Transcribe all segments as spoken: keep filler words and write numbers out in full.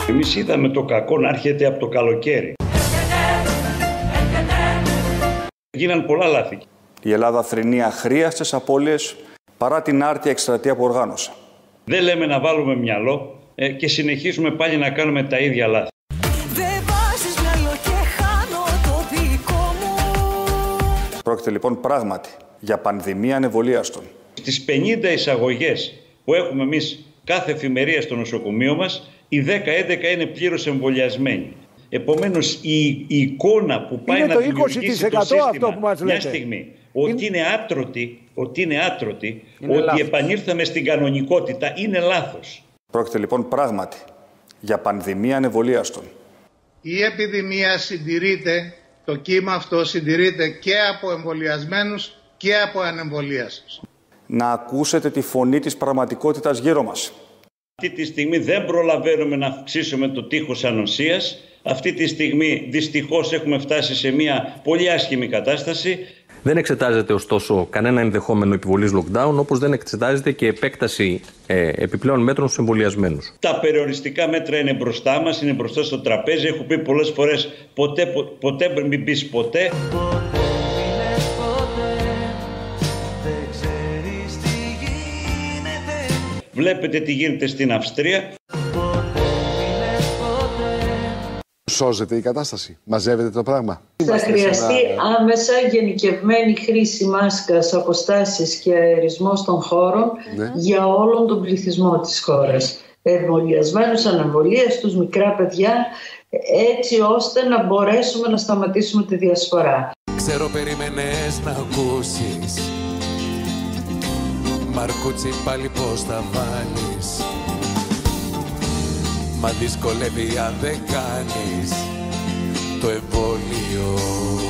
Εμείς είδαμε το κακό να έρχεται από το καλοκαίρι. Γίναν πολλά λάθη. Η Ελλάδα θρηνεί αχρίαστες απώλειες παρά την άρτια εκστρατεία που οργάνωσε. Δεν λέμε να βάλουμε μυαλό ε, και συνεχίζουμε πάλι να κάνουμε τα ίδια λάθη. Δεν βάζεις μυαλό και χάνω το δικό μου. Πρόκειται λοιπόν πράγματι για πανδημία ανεμβολίαστων. Στις πενήντα εισαγωγές που έχουμε εμείς κάθε εφημερία στο νοσοκομείο μας, οι δέκα έντεκα είναι πλήρως εμβολιασμένοι. Επομένως η, η εικόνα που πάει είναι να το δημιουργήσει είκοσι τοις εκατό το σύστημα, αυτό που μας λέτε. μια στιγμή, ότι είναι, είναι άτρωτη, ότι, είναι άτρωτη, είναι ότι λάθος. επανήλθαμε στην κανονικότητα, είναι λάθος. Πρόκειται λοιπόν πράγματι για πανδημία ανεμβολίαστων. Η επιδημία συντηρείται, το κύμα αυτό συντηρείται και από εμβολιασμένους και από ανεμβολίαστους. Να ακούσετε τη φωνή της πραγματικότητας γύρω μας. Αυτή τη στιγμή δεν προλαβαίνουμε να αυξήσουμε το τείχος ανοσίας. Αυτή τη στιγμή δυστυχώς έχουμε φτάσει σε μια πολύ άσχημη κατάσταση. Δεν εξετάζεται ωστόσο κανένα ενδεχόμενο επιβολής lockdown, όπως δεν εξετάζεται και επέκταση ε, επιπλέον μέτρων στους εμβολιασμένους. Τα περιοριστικά μέτρα είναι μπροστά μας, είναι μπροστά στο τραπέζι. Έχω πει πολλές φορές ποτέ, πο, ποτέ μην πεις ποτέ. Βλέπετε τι γίνεται στην Αυστρία. Σώζεται η κατάσταση, μαζεύεται το πράγμα. Θα χρειαστεί άμεσα γενικευμένη χρήση μάσκας, αποστάσεις και αερισμός των χώρων ναι. για όλον τον πληθυσμό της χώρας. Εμβολιασμένους, ανεμβολίαστους, μικρά παιδιά, έτσι ώστε να μπορέσουμε να σταματήσουμε τη διασπορά. Ξέρω περίμενες να ακούσεις, Μαρκούτσι πάλι πώς θα βάλεις. Μα δυσκολεύει αν δεν κάνεις το εμβόλιο.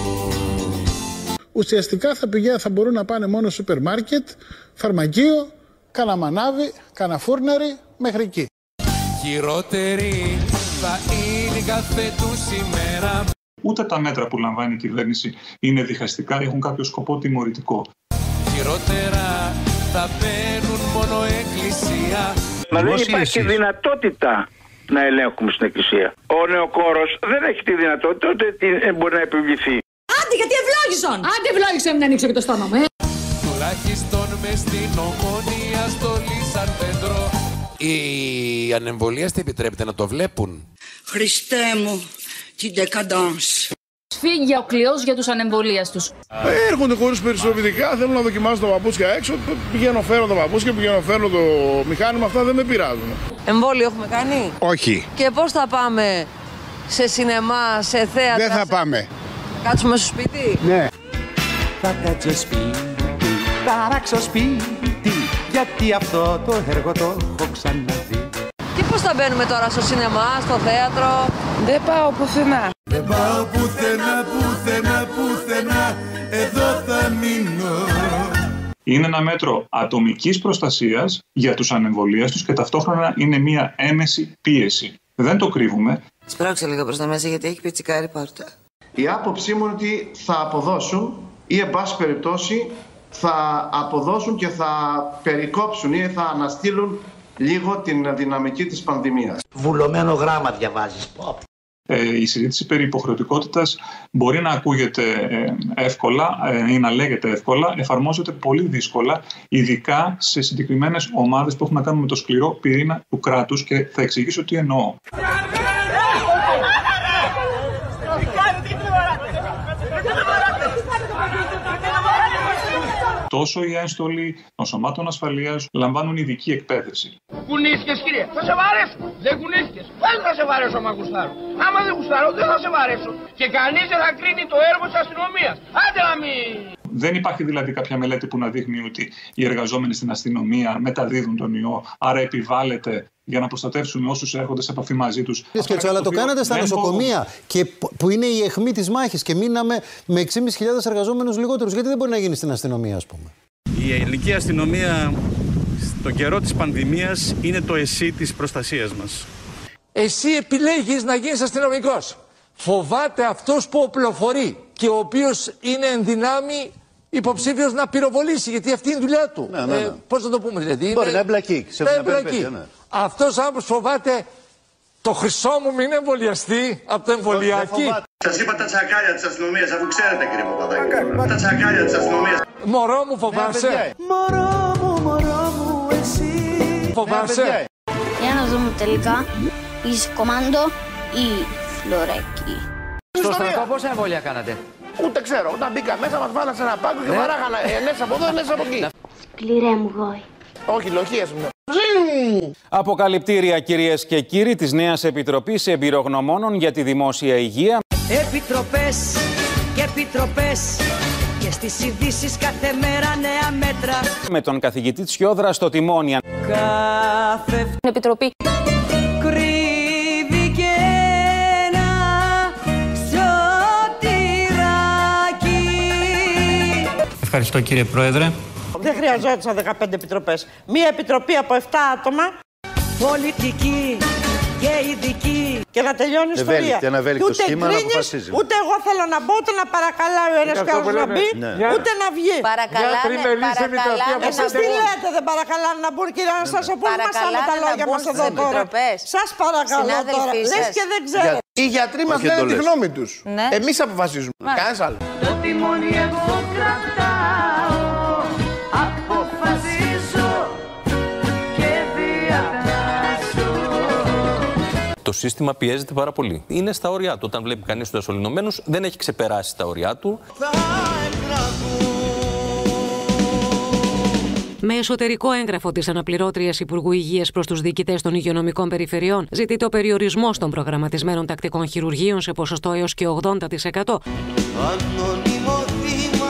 Ουσιαστικά θα, πηγα, θα μπορούν να πάνε μόνο σούπερ μάρκετ, φαρμακείο, κάνα μανάβι, κάνα φούρναρι, μέχρι εκεί. Χειρότερη θα είναι κάθε του σήμερα. Ούτε τα μέτρα που λαμβάνει η κυβέρνηση είναι διχαστικά, έχουν κάποιο σκοπό τιμωρητικό. Χειρότερα θα μπαίνουν μόνο εκκλησία. Μα δεν υπάρχει δυνατότητα να ελέγχουμε στην εκκλησία. Ο νεοκόρος δεν έχει τη δυνατότητα, ούτε μπορεί να επιβληθεί. Άντε, γιατί ευλόγησον! Άντε, ευλόγησον, μην ανοίξω και το στόμα μου, ε! Τουλάχιστον μες στην Ομόνια στολή Σαν Πέτρο. Οι ανεμβολίαστοι επιτρέπεται να το βλέπουν. Χριστέ μου, την decadence. Φύγει ο κλειός για τους ανεμβολίαστους. Έρχονται χωρίς περιστοποιητικά, θέλουν να δοκιμάσουν τα παπούτσια έξω. Πηγαίνω, φέρω τα παπούτσια, πηγαίνω, φέρω το μηχάνημα. Αυτά δεν με πειράζουν. Εμβόλιο έχουμε κάνει? Όχι. Και πώς θα πάμε σε σινεμά, σε θέατρα? Δεν θα πάμε. Θα κάτσουμε στο σπίτι? Ναι. Θα κάτσω σπίτι, θα ράξω σπίτι, γιατί αυτό το έργο το έχω ξαναδεί. Και πώς θα μπαίνουμε τώρα στο σινεμά, στο θέατρο? Δεν πάω πουθενά. Δεν πάω πουθενά, πουθενά, πουθενά, εδώ θα μείνω. Είναι ένα μέτρο ατομικής προστασίας για τους ανεμβολίαστους και ταυτόχρονα είναι μια έμεση πίεση. Δεν το κρύβουμε. Σπρώξε λίγο προς τα μέσα γιατί έχει πιτσικάρει πόρτα. Η άποψή μου είναι ότι θα αποδώσουν ή εν πάση περιπτώσει θα αποδώσουν και θα περικόψουν ή θα αναστείλουν λίγο την δυναμική της πανδημίας. Βουλωμένο γράμμα διαβάζεις. Ε, η συζήτηση περί υποχρεωτικότητας μπορεί να ακούγεται εύκολα ε, ή να λέγεται εύκολα, εφαρμόζεται πολύ δύσκολα, ειδικά σε συγκεκριμένες ομάδες που έχουν να κάνουν με το σκληρό πυρήνα του κράτους και θα εξηγήσω τι εννοώ. Τόσο οι ένστολοι των σωμάτων ασφαλείας λαμβάνουν ειδική εκπαίδευση. Κουνήθηκες, κύριε, θα σε βαρέσω. Δεν κουνήθηκες. Δεν θα σε βαρέσω άμα γουστάρω. Άμα δεν γουστάρω, δεν θα σε βαρέσω. Και κανείς δεν θα κρίνει το έργο της αστυνομίας. Άντε να μην. Δεν υπάρχει δηλαδή κάποια μελέτη που να δείχνει ότι οι εργαζόμενοι στην αστυνομία μεταδίδουν τον ιό, άρα επιβάλλεται για να προστατεύσουμε όσους έρχονται σε επαφή μαζί τους. Αλλά το κάνατε στα νοσοκομεία μπορώ... και που είναι η αιχμή της μάχης και μείναμε με έξι χιλιάδες πεντακόσιους εργαζόμενους λιγότερους. Γιατί δεν μπορεί να γίνει στην αστυνομία, ας πούμε? Η ελληνική αστυνομία στον καιρό της πανδημίας είναι το εσύ της προστασίας μας. Εσύ επιλέγεις να γίνεις αστυνομικός. Φοβάται αυτός που οπλοφορεί και ο οποίος είναι εν δυνάμει υποψήφιος να πυροβολήσει, γιατί αυτή είναι η δουλειά του. Ναι, ναι, ναι. Ε, πώς θα το πούμε δηλαδή? Μπορεί είναι... να εμπλακεί. Να εμπλακεί. Ναι. Αυτός άνθρωπος φοβάται Το χρυσό μου μην εμβολιαστεί από το εμβολιάκι. Σας είπα τα τσακάλια της αστυνομίας, αφού ξέρετε κύριε Παπαδάκη. Τα τσακάλια της αστυνομίας. Μωρό μου φοβάσαι. Μωρό μου, μωρό μου, εσύ. Φοβάσαι. Για να δούμε τελικά. Είσαι κομμάντο ή φλωράκι. Στο στρατό πόσα εμβόλια κάνατε? Ούτε ξέρω. Όταν μπήκα μέσα μας βάλανε σε ένα πάγκο και βαράγανε ενές από εδώ, ενές από εκεί. Σκληρέ μου γόη. Όχι, λοχίες μου. Αποκαλυπτήρια, κυρίες και κύριοι, της νέας Επιτροπής Εμπειρογνωμόνων για τη Δημόσια Υγεία. Επιτροπές και επιτροπές και στις ειδήσεις κάθε μέρα νέα μέτρα. Με τον καθηγητή Τσιόδρα στο τιμόνι. Κάθε Επιτροπή κρύβει και ένα σωτηράκι. Ευχαριστώ κύριε Πρόεδρε. Δεν χρειαζόντουσαν δεκαπέντε επιτροπές. Μία επιτροπή από επτά άτομα. Πολιτική και ειδική. Και να τελειώνει η ιστορία. Ευέλικτη, ένα ευέλικτο σχήμα να αποφασίζει. Ούτε εγώ θέλω να μπω, ούτε να παρακαλάει ο ένας και άλλος να μπει, ναι. ούτε να βγει. Παρακαλάνε, παρακαλάνε. Εσείς τι λέτε, δεν παρακαλάνε να μπουν, κύριε Αναστάσιο, πού μασάμε τα λόγια μας εδώ τώρα. Σας παρακαλώ τώρα, λες και δεν ξέρετε. Οι γιατροί μας λένε τη γνώμη τους. Εμείς αποφασίζουμε. Κανένας άλλο. Το τιμόνι εγώ κρατάω, αποφασίζω και διαβάζω. Το σύστημα πιέζεται πάρα πολύ. Είναι στα όρια του. Όταν βλέπει κανείς τους ασωληνωμένους, δεν έχει ξεπεράσει τα όρια του. Με εσωτερικό έγγραφο της αναπληρώτριας Υπουργού Υγείας προς τους διοικητές των υγειονομικών περιφερειών, ζητείται ο περιορισμός των προγραμματισμένων τακτικών χειρουργείων σε ποσοστό έως και ογδόντα τοις εκατό. Ανώνυμο θύμα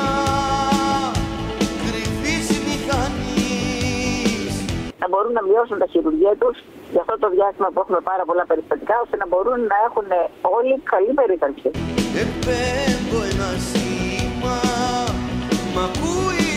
κρυφής μηχανής. Να μπορούν να μειώσουν τα χειρουργεία τους για αυτό το διάστημα που έχουμε πάρα πολλά περιστατικά, ώστε να μπορούν να έχουν όλοι καλή περίθαλψη. Επέμπω ένα σήμα, μ' ακούει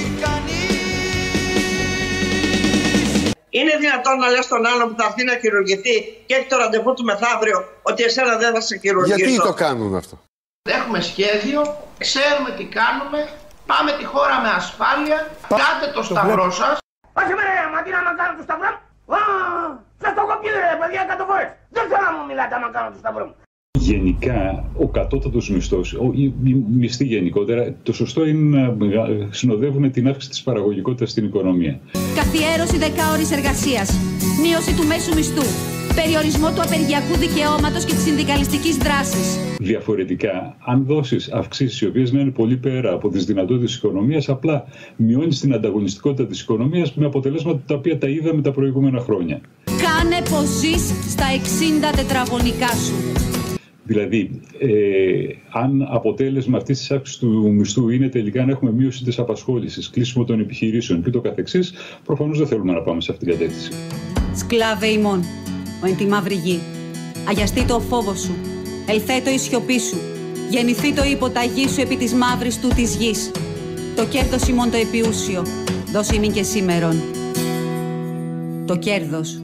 κανείς. Είναι δυνατόν να λες τον άλλον που θα έρθει να χειρουργηθεί και έχει το ραντεβού του μεθαύριο ότι εσένα δεν θα σε χειρουργήσω? Γιατί το κάνουν αυτό? Έχουμε σχέδιο, ξέρουμε τι κάνουμε, πάμε τη χώρα με ασφάλεια, κάτε το σταυρό σας. Πάσε με ρε, μα τι να κάνω το σταυρό μου. Σας το κοπεί ρε παιδιά εκατό φορές. Δεν θέλω να μου μιλάτε άμα κάνω το σταυρό μου. Γενικά, ο κατώτατος μισθός, οι μισθοί γενικότερα, το σωστό είναι να συνοδεύουν την αύξηση της παραγωγικότητας στην οικονομία. Καθιέρωση δεκάωρης εργασίας. Μείωση του μέσου μισθού. Περιορισμό του απεργιακού δικαιώματος και της συνδικαλιστικής δράσης. Διαφορετικά, αν δώσεις αυξήσεις οι οποίες να είναι πολύ πέρα από τις δυνατότητες της οικονομίας, απλά μειώνεις την ανταγωνιστικότητα της οικονομίας με αποτελέσματα τα οποία τα είδαμε τα προηγούμενα χρόνια. Κάνε πως ζεις στα εξήντα τετραγωνικά σου. Δηλαδή, ε, αν αποτέλεσμα αυτής της αύξησης του μισθού είναι τελικά να έχουμε μείωση της απασχόλησης, κλείσιμο των επιχειρήσεων και το καθεξής, προφανώς δεν θέλουμε να πάμε σε αυτήν την κατεύθυνση. Σκλάβε ημών, ο εν τη μαύρη γη. Αγιαστεί το ο φόβος σου, ελθέ το η σιωπή σου, γεννηθεί το η υποταγή σου επί της μαύρης του της γης. Το κέρδος ημών το επιούσιο, δώσει ημίν και σήμερον. Το κέρδος.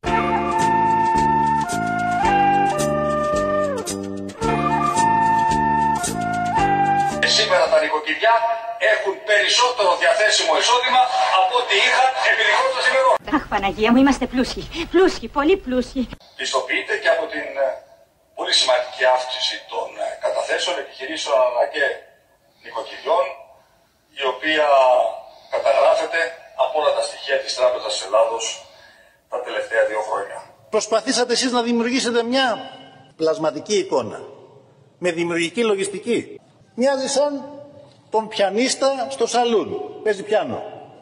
Σήμερα τα νοικοκυριά έχουν περισσότερο διαθέσιμο εισόδημα από ό,τι είχαν επί δικών σας ημερών. Αχ, Παναγία μου, είμαστε πλούσιοι. Πλούσιοι, πολύ πλούσιοι. Πιστοποιείται και από την πολύ σημαντική αύξηση των καταθέσεων επιχειρήσεων αλλά και νοικοκυριών, η οποία καταγράφεται από όλα τα στοιχεία της Τράπεζας της Ελλάδος τα τελευταία δύο χρόνια. Προσπαθήσατε εσείς να δημιουργήσετε μια πλασματική εικόνα, με δημιουργική λογιστική. Μοιάζει σαν τον πιανίστα στο σαλούν. Παίζει πιάνο.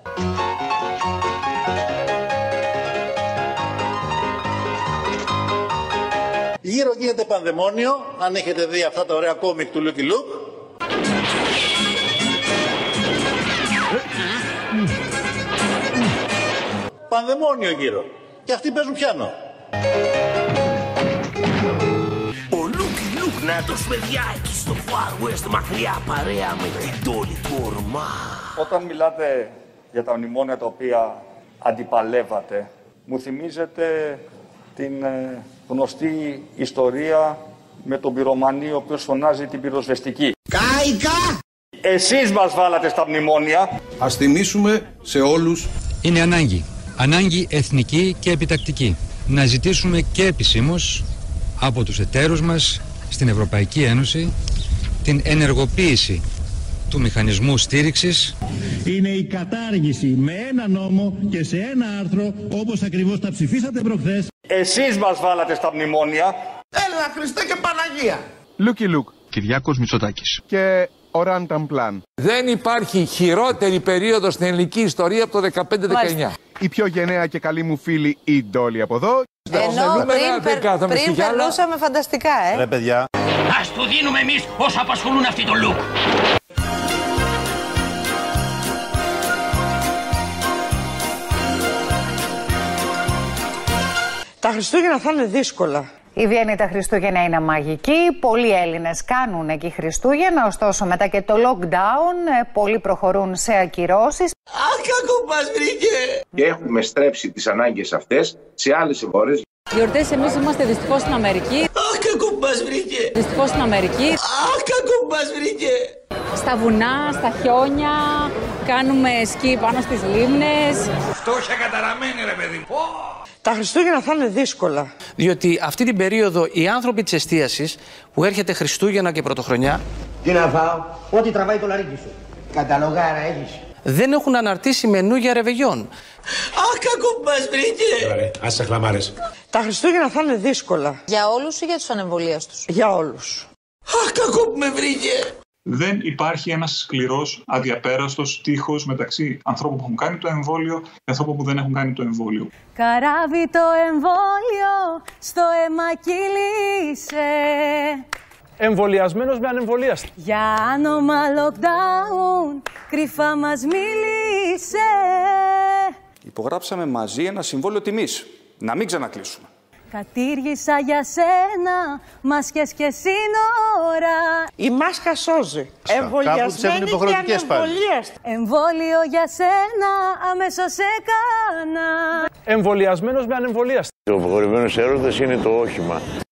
Γύρω γίνεται πανδαιμόνιο, αν έχετε δει αυτά τα ωραία κόμικ του Lucky Luke. Πανδαιμόνιο γύρω. Και αυτοί παίζουν πιάνο. Νάτος παιδιά, εκεί στο Far West, μακριά παρέα με την Τόλη του Ορμά. Όταν μιλάτε για τα μνημόνια τα οποία αντιπαλεύατε, μου θυμίζετε την ε, γνωστή ιστορία με τον πυρομανί ο οποίος φωνάζει την πυροσβεστική. Κάικα! Εσείς μας βάλατε στα μνημόνια. Ας θυμίσουμε σε όλους. Είναι ανάγκη. Ανάγκη εθνική και επιτακτική. Να ζητήσουμε και επισήμως από τους εταίρους μας στην Ευρωπαϊκή Ένωση την ενεργοποίηση του μηχανισμού στήριξης. Είναι η κατάργηση με ένα νόμο και σε ένα άρθρο, όπως ακριβώς τα ψηφίσατε προχθές. Εσείς μας βάλατε στα μνημόνια. Έλα Χριστέ και Παναγία. Λούκι Λουκ. Κυριάκος Μητσοτάκης. Και ο Ράνταν Πλάν. Δεν υπάρχει χειρότερη περίοδο στην ελληνική ιστορία από το δεκαπέντε δεκαεννιά. Η πιο γενναία και καλή μου φίλη η Ντόλη από εδώ. Ενώ πριν, περ, πριν περνούσαμε φανταστικά, ε. Ρε παιδιά. Ας του δίνουμε εμείς όσα απασχολούν αυτή τον Λουκ. Τα Χριστούγεννα θα είναι δύσκολα. Η Βιέννη τα Χριστούγεννα είναι μαγική. Πολλοί Έλληνες κάνουν εκεί Χριστούγεννα, ωστόσο μετά και το lockdown πολλοί προχωρούν σε ακυρώσεις. Αχ, κακό μας βρήκε! Και έχουμε στρέψει τις ανάγκες αυτές σε άλλες χώρες. Γιορτές εμείς είμαστε δυστυχώς στην Αμερική. Αχ, κακό μας βρήκε! Δυστυχώς στην Αμερική. Αχ, κακό μας βρήκε! Στα βουνά, στα χιόνια, κάνουμε σκι πάνω στις λίμνες. Φτώχεια καταραμένη ρε παιδί. Τα Χριστούγεννα θα είναι δύσκολα. Διότι αυτή την περίοδο οι άνθρωποι της εστίασης που έρχεται Χριστούγεννα και Πρωτοχρονιά. Τι να φάω, ό,τι τραβάει το λαρίκι σου. Καταλογάρα έχεις. Δεν έχουν αναρτήσει μενού για ρεβεγιόν. Αχ, κακό που μας βρήκε! Ωραία, άσε τα χλαμάρες. Τα Χριστούγεννα θα είναι δύσκολα. Για όλους ή για τους ανεμβολίαστους? Για όλους. Αχ, κακό που με βρήκε! Δεν υπάρχει ένας σκληρός, αδιαπέραστος τείχος μεταξύ ανθρώπων που έχουν κάνει το εμβόλιο και ανθρώπων που δεν έχουν κάνει το εμβόλιο. Καράβι το εμβόλιο, στο αίμα κύλησε. Εμβολιασμένος με ανεμβολίαστη. Για άνομα lockdown, κρυφά μας μίλησε. Υπογράψαμε μαζί ένα συμβόλαιο τιμής. Να μην ξανακλείσουμε. Κατήργησα για σένα μάσκες και σύνορα. Η μάσκα σώζει. Εμβολιασμένη και ανεμβολίαστη. Εμβόλιο για σένα αμέσως έκανα. Εμβολιασμένος με ανεμβολίαστη. Ο απογορευμένος έρωτας είναι το όχημα